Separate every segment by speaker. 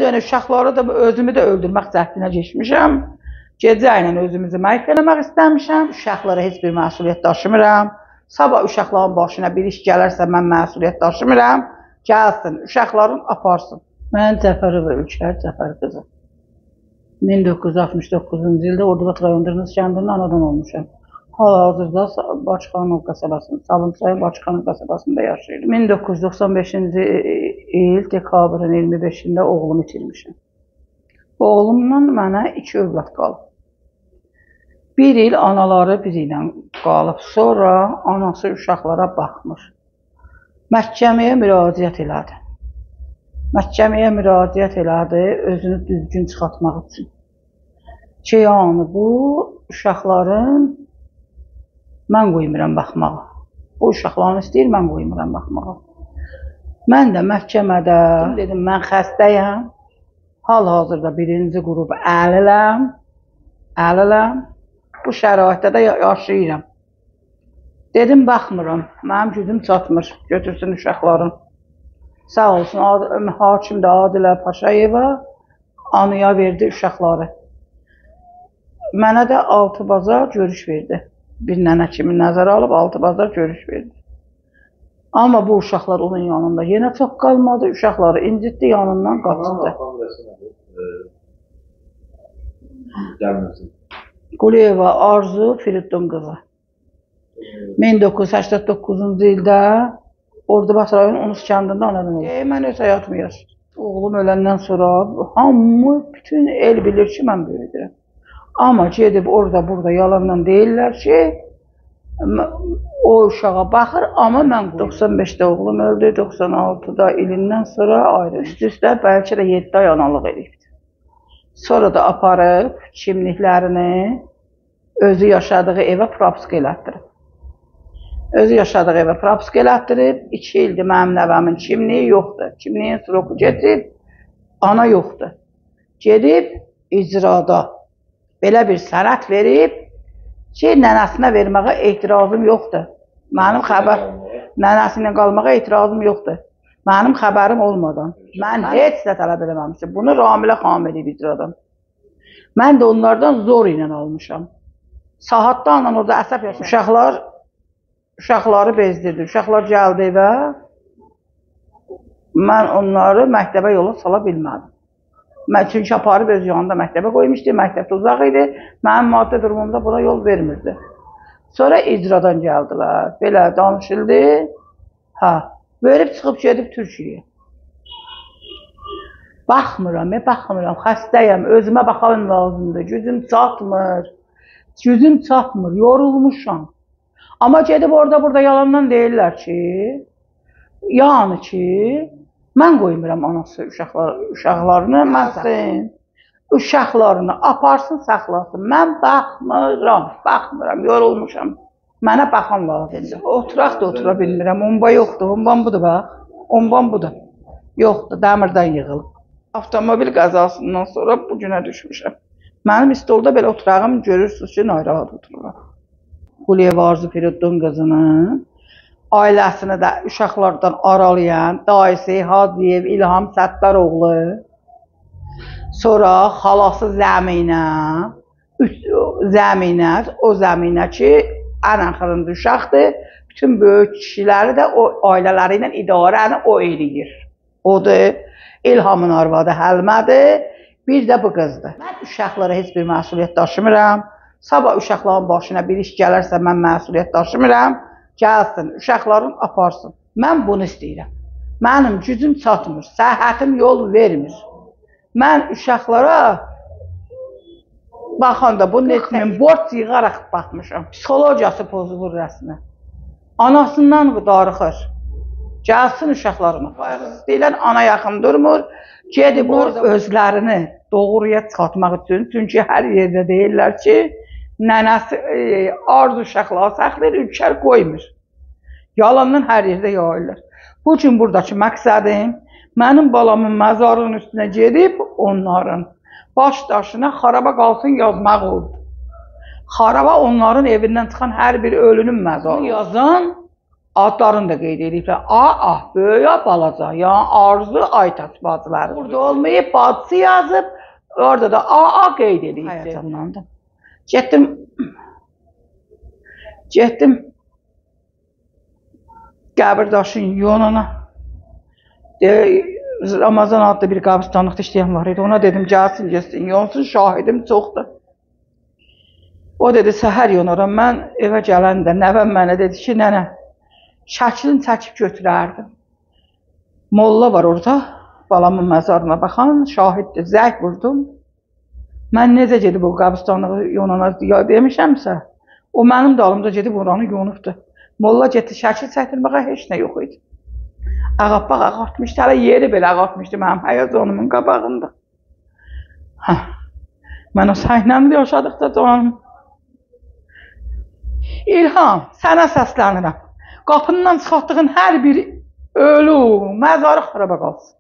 Speaker 1: dönə uşaqları da özümü də öldürmək cəhdinə keçmişəm. Gecə ilə özümüzü məhv eləmək istəmişəm. Uşaqlara heç bir məsuliyyət daşımıram. Sabah uşaqların başına bir iş gələrsə mən məsuliyyət daşımıram. Gəlsin, uşaqların aparsın. Mən Cəfərova Ülkər Cəfər qızı. 1969-cu ildə Ordubad rayon Dırnız kəndinin anadan olmuşam. Hal-hazırda Bakıxanov qəsəbəsində, Salımçay Bakıxanov qəsəbəsində yaşayırım. 1995-ci il dekabrın 25-də oğlumu itirmişəm. Oğlumdan mənə 2 övlad qalıb. Bir il anaları biri ilə qalıb. Sonra anası uşaqlara baxmır. Məhkəməyə müraciət elədi. Məhkəməyə müraciət elədi, özünü düzgün çıxartmaq üçün. Ki, yəni bu uşaqların mən qoymuram baxmağa. Bu uşaqlarını istəyir, mən qoymuram baxmağa. Mən də məhkəmədə dedim, mən xəstəyəm. Hal-hazırda 1-ci qrup əliləm. Bu şəraitdə də yaşayıram. Dedim, baxmıram. Mənim gücüm çatmır, götürsün uşaqların. Sağ olsun, hakim də Adilə Paşayeva anıya verdi uşaqları. Mənə də 6 bazar görüş verdi. Bir nənə kimi nəzərə alıb 6 bazar görüş verdi. Amma bu uşaqlar onun yanında yenə çox qalmadı. Uşaqları incitdi, yanından qaçdı. Quliyeva Arzu Firidun qızı. 1989-cu ildə Ordubad rayon Unus kəndində anadan oldu. Mən öz həyatımı yaşayıram. Oğlum öləndən sonra hamı, bütün el bilir ki, mən böyüdürəm. Amma gedib orada, burada yalandan deyirlər ki, o uşağa baxır, amma mən 95-də oğlum öldü, 96-da ilindən sonra ayrı. Üst-üstə bəlkə də 7 ay analıq edibdir. Sonra da aparıb kimliklərini özü yaşadığı evə propisk elətdirib. Özü yaşadığı evə propisk elətdirib, 2 ildir mənim nəvəmin kimliyi yoxdur. Kimliyin sroku geçib, ana yoxdur. Gedib icrada belə bir sənət verib ki, nənəsinə verməyə etirazım yoxdur. Mənim nənəsinə qalmağa etirazım yoxdur. Mənim xəbərim olmadan. Mən heç də tələb eləməmişim. Bunu Ramilə xanım edib icradan. Mən də onlardan zor ilə almışam. Saatlarla orada əsəb yaşayır. Uşaqları bezdirdi. Uşaqlar gəldi evə. Mən onları məktəbə yola sala bilmədim. Mən çünki aparıb öz yanında məktəbə qoymuşdu. Məktəbdə uzaq idi. Mənim maddi durumumda buna yol vermirdi. Sonra icradan gəldilər. Belə danışıldı. Verib çıxıb gedib Türkiyəyə. Baxmıram, xəstəyəm, özümə baxan lazımdır. Gücüm çatmır, yorulmuşam. Amma gedib orada, burada yalandan deyirlər ki, yəni ki, mən qoymuram anası uşaqlarını, mən uşaqlarını aparsın, saxlasın. Mən baxmıram, yorulmuşam. Mənə baxan lazımdır. Oturaq da otura bilmirəm, omba yoxdur, ombam budur bax. Ombam budur. Yoxdur, dəmirdən yığılıb. Avtomobil qəzasından sonra bu günə düşmüşəm. Mənim stolda belə oturağım görürsünüz ki, narahat otururam. Quliyeva Arzu Firidun qızının ailəsini də uşaqlardan aralayan dayısı Hadiyev İlham Səttaroğlu, sonra xalası Zəminə ki, ən axırıncı uşaqdır. Bütün böyük kişiləri də o ailələri ilə idarəni o eləyir. Odur, İlhamın arvadı Həlmədir, bir də bu qızdır. Mən uşaqlara heç bir məsuliyyət daşımıram. Sabah uşaqların başına bir iş gələrsə mən məsuliyyət daşımıram. Gəlsin, uşaqların aparsın. Mən bunu istəyirəm. Mənim gücüm çatmır, səhhətim yol vermir. Mən uşaqlara baxanda bu neçəmin borc yığaraq baxmışam. Psixologiyası pozulur rəsmi. Anasından darıxır. Gəlsin uşaqlarına. Deyilən ana yaxın durmur. Gedib orada özlərini doğruya çıxartmaq üçün. Çünki hər yerdə deyirlər ki, nənəsi Arzu uşaqları saxlayır, Ülkər qoymur. Yalandan hər yerdə yayırlar. Bu üçün buradakı məqsədim mənim balamın məzarının üstünə gedib onların baş daşına xaraba qalsın yazmaq oldu. Xaraba onların evindən çıxan hər bir ölünün məzarı. Yazan Adlarını da qeyd ediblər. A, böyük balaca, yəni Arzu Aytaç bacıları. Burada olmayıb, bacısı yazıb, orada da A qeyd edibdir. Həyəcanlandım. Getdim qəbirdaşın yonuna. Ramazan adlı bir qəbristanlıqda işləyən var idi. Ona dedim, gəlsin, yonsun, şahidim çoxdur. O dedi, səhər yonaram. Mən evə gələndə nəvəm mənə dedi ki, nənə, şəklini çəkib götürərdim. Molla var orada, balamın məzarına baxan, şahiddir, zəng vurdum. Mən necə gedib o qəbristanlığı yonana demişəmsə, o mənim dalımda gedib oranı yonubdur. Molla getdi, şəkil çəkdirməyə heç nə yox idi. Ağappaq ağartmışdı, hələ yeri belə ağartmışdı mənim həyəcanımın qabağında. Mən o səhnəmdə yaşadıqda canım. İlham, sənə səslənirəm. Qapından çıxartdığın hər bir ölü, məzarı xaraba qalsın.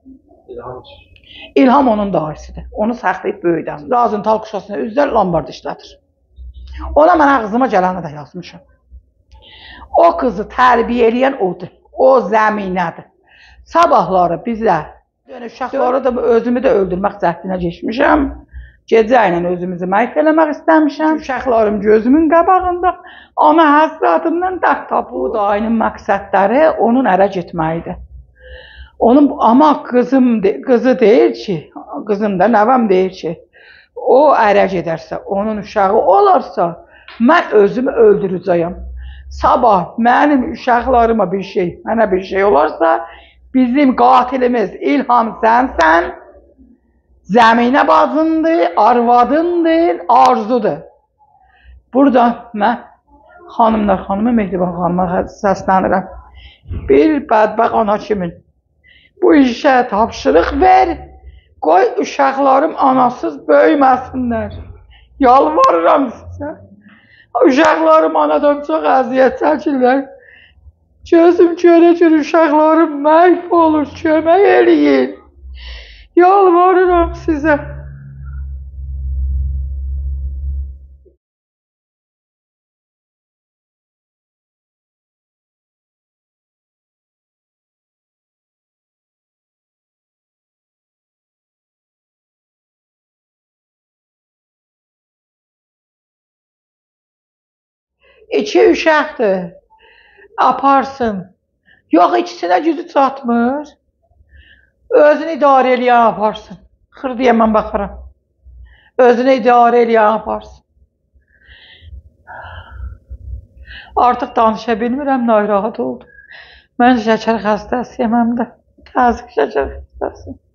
Speaker 1: İlham onun dairəsidir. Onu saxlayıb böyüdən. Razıntal Kuşasına üzlər lambard işlədir. Ona mən ağzıma gələni də yazmışam. O qızı tərbiyə eləyən odur. O zəminədir. Sabahları bizə uşaqları da özümü də öldürmək cəhdinə keçmişəm. Gecə ilə özümüzü məhv eləmək istəmişəm. Uşaqlarım gözümün qabağında ana həsrətindən dərd tapır. Bu dayının məqsədləri onun ərə getməyidir. Amma qızı deyir ki, qızım da nəvəm deyir ki, o ərə gedərsə, onun uşağı olarsa, mən özümü öldürəcəyəm. Sabah mənim uşaqlarıma mənə bir şey olarsa, bizim qatilimiz İlham sənsən, Zəminə bacındır, arvadındır, Arzudur. Burada mən xanımı Mehriban xanıma səslənirəm. Bir bədbəxt ana kimin bu işə tapşırıq ver, qoy uşaqlarım anasız böyüməsinlər. Yalvarıram sizə. Uşaqlarım anadan çox əziyyət çəkirlər. Gözüm görə uşaqlarım məhv olur, kömək eləyin. Yalvarıram sizə. İki uşaqdır, aparsın. Yox, ikisinə gücü çatmır. Özünü idarə eləyən aparsın. Xırdıya mən baxıram. Özünü idarə eləyən aparsın. Artıq danışa bilmirəm, narahat oldum. Mən şəkər xəstəsiyəm həm də. Təzyiq şəkər xəstəsiyəm.